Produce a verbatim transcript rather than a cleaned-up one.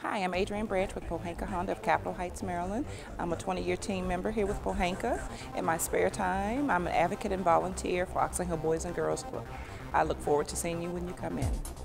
Hi, I'm Adrienne Branch with Pohanka Honda of Capitol Heights, Maryland. I'm a twenty year team member here with Pohanka. In my spare time, I'm an advocate and volunteer for Oxon Hill Boys and Girls Club. I look forward to seeing you when you come in.